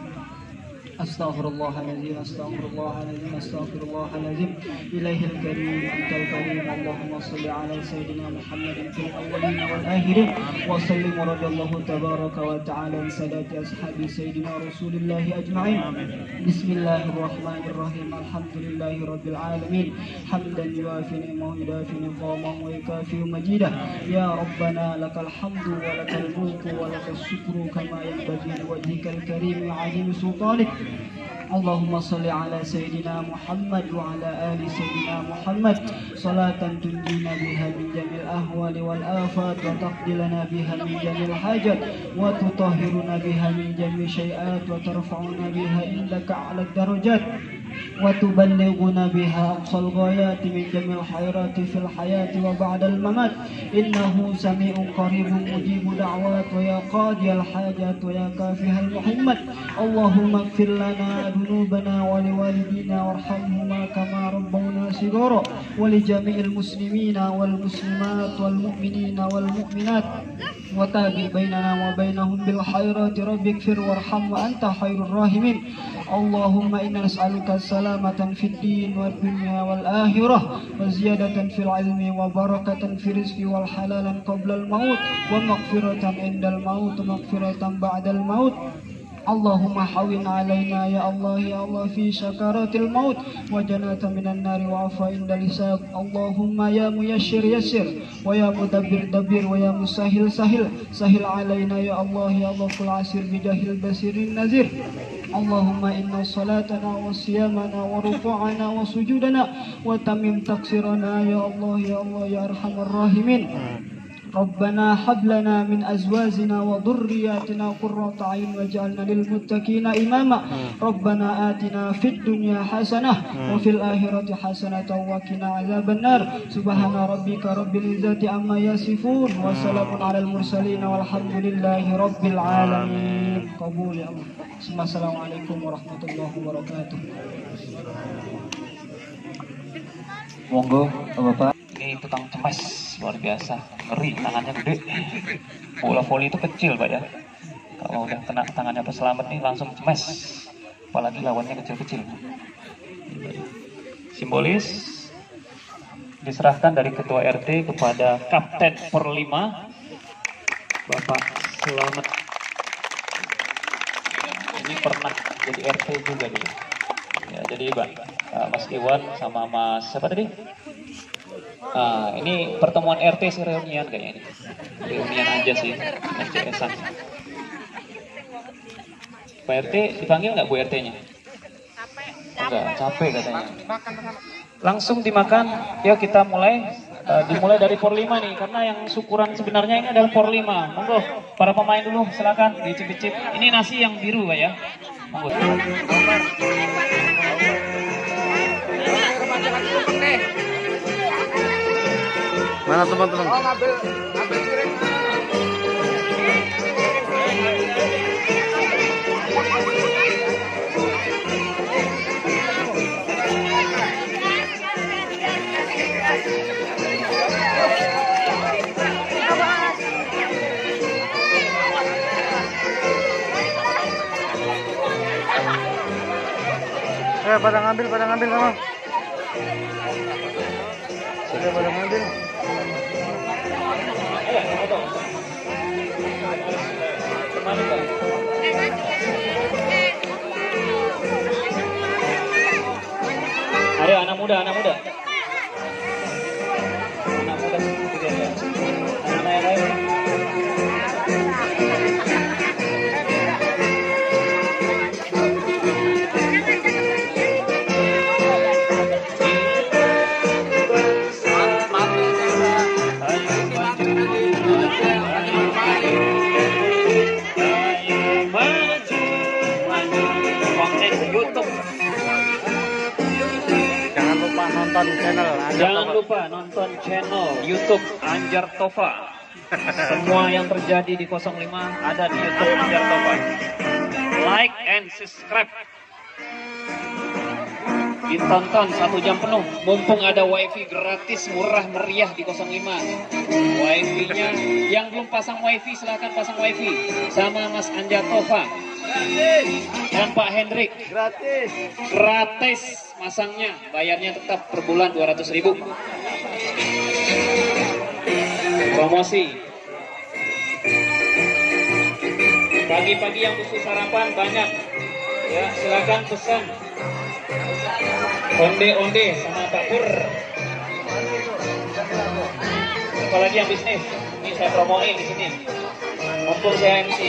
أستغفر الله العظيم أستغفر الله العظيم أستغفر الله العظيم. إليه الكريم أنت الكريم. اللهم صل على سيدنا محمد في الأولين والآخرين وسلم ورضي الله تبارك وتعالى عن سادات أصحاب سيدنا رسول الله أجمعين. بسم الله الرحمن الرحيم. الحمد لله رب العالمين حمدا يوافي نعمه يدافي نظامه ويكافئ مجيده. يا ربنا لك الحمد ولك الملك ولك الشكر كما ينبغي لوجهك الكريم وعظيم سلطانك. اللهم صل على سيدنا محمد وعلى آل سيدنا محمد صلاة تنجينا بها من جميع الأهوال والآفات وتقضي لنا بها من جميع الحاجات وتطهرنا بها من جميع الشيئات وترفعنا بها عندك على الدرجات وتبلغنا بها أقصى الغايات من جميع الخيرات في الحياة وبعد الممات. إنه سميع قريب مجيب دعوات ويا قاضي الحاجات ويا كافي المحمد. اللهم اغفر لنا ذنوبنا ولوالدينا وارحمهما كما ربونا صغارا ولجميع المسلمين والمسلمات والمؤمنين والمؤمنات وتابع بيننا وبينهم بالخيرات. رب اغفر وارحم وأنت خير الراحمين. اللهم إنا نسألك السلامة في الدين والدنيا والآخرة وزيادة في العلم وبركة في الرزق والحلال قبل الموت ومغفرة عند الموت ومغفرة بعد الموت. اللهم حوّن علينا يا الله يا الله في سكرات الموت وجنات من النار وعفا عند الحساب. اللهم يا ميسر يسر ويا مدبر دبر ويا مسهل سهل سهل علينا يا الله يا الله كل عسير بجاه البصير النذير. اللهم إن صلاتنا وصيامنا وركوعنا وسجودنا وتمم تقصيرنا يا الله يا الله يا أرحم الراحمين. ربنا هب لنا من أزواجنا وذرياتنا قرة أعين واجعلنا للمتقين إماما. ربنا آتنا في الدنيا حسنة وفي الآخرة حسنة وقنا عذاب النار. سبحان ربك رب العزة عما يصفون وسلام على المرسلين والحمد لله رب العالمين. قبول يا الله. Assalamualaikum warahmatullahi wabarakatuh. Monggo Bapak. Ini tukang cemas luar biasa, ngeri, tangannya gede. Bola voli itu kecil Pak ya, kalau udah kena tangannya peselamat nih langsung cemas, apalagi lawannya kecil-kecil. Simbolis diserahkan dari Ketua R T kepada Kapten Per lima Bapak Selamat. Ini pernah jadi R T juga dia. Ya, jadi Pak Mas Iwan sama Mas siapa tadi? Nah, ini pertemuan R T sih, reunian kayaknya ini. Reunian aja sih, S C S-an. Pak R T dipanggil nggak Bu R T-nya? Enggak, capek katanya. Langsung dimakan. Ya kita mulai, uh, dimulai dari Por lima nih, karena yang syukuran sebenarnya ini adalah Por lima. Monggo, para pemain dulu silakan dicicip-cicip. Ini nasi yang biru Pak ya. Monggo. Mana teman-teman? Oh, ngambil, ngambil piring. pada ngambil, pada ngambil kamu. Sudah pada ngambil. Ayo anak muda, anak muda. Anak muda seperti dia. Anak-anak yang lain. Nonton channel Anjar Jangan Tova. lupa nonton channel YouTube Anjar Tova. Semua yang terjadi di nol lima ada di YouTube Anjar Tova. Like and subscribe. Ditonton satu jam penuh. Mumpung ada wifi gratis murah meriah di nol lima. Wifi-nya yang belum pasang wifi silahkan pasang wifi sama Mas Anjar Tova dan Pak Hendrik. Gratis. Gratis masangnya, bayarnya tetap per bulan dua ratus ribu. Promosi. Pagi-pagi yang butuh sarapan banyak. Ya, silakan pesan. Onde-onde sama Pak Pur. Apalagi yang bisnis. Ini saya promoin di sini. Mumpung saya M C.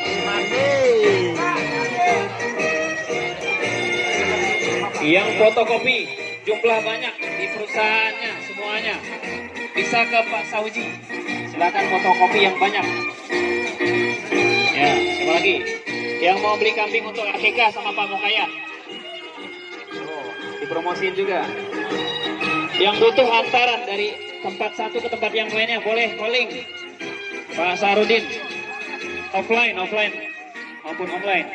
Yang fotokopi jumlah banyak di perusahaannya semuanya bisa ke Pak Sauji, silakan fotokopi yang banyak ya. Siapa lagi yang mau beli kambing untuk akikah sama Pak Mokaya, oh, dipromosiin juga. Yang butuh antaran dari tempat satu ke tempat yang lainnya boleh calling Pak Sarudin, offline offline maupun online.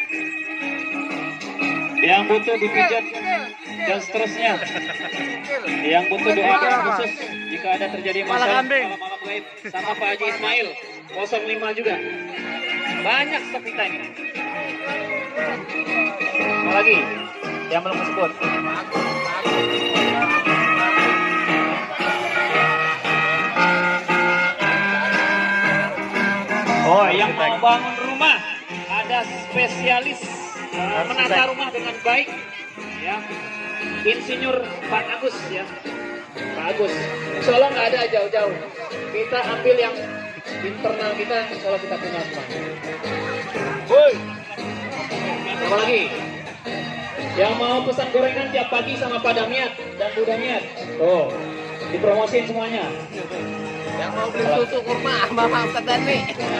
Yang butuh dipijat dan seterusnya, yang butuh doa khusus jika ada terjadi masalah malam-malam gaib sama Pak Haji Ismail nol lima juga. Banyak stok kita ini. Apa lagi yang belum disebut? Oh, yang mau bangun rumah ada spesialis Uh, menata rumah dengan baik ya, Insinyur Pak Agus ya, Pak Agus. Insya Allah nggak ada jauh-jauh, kita ambil yang internal kita, insya Allah kita punya semua. Woi, apa lagi? Yang mau pesan gorengan tiap pagi sama Pak Damiat dan Bu Damiat, tuh dipromosiin semuanya. Yang mau beli susu kurma Mama Ustaz Dani.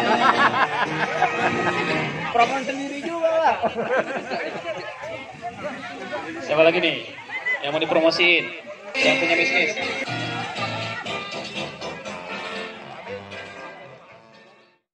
Promosi sendiri juga lah. Siapa lagi nih yang mau dipromosiin? Yang punya bisnis?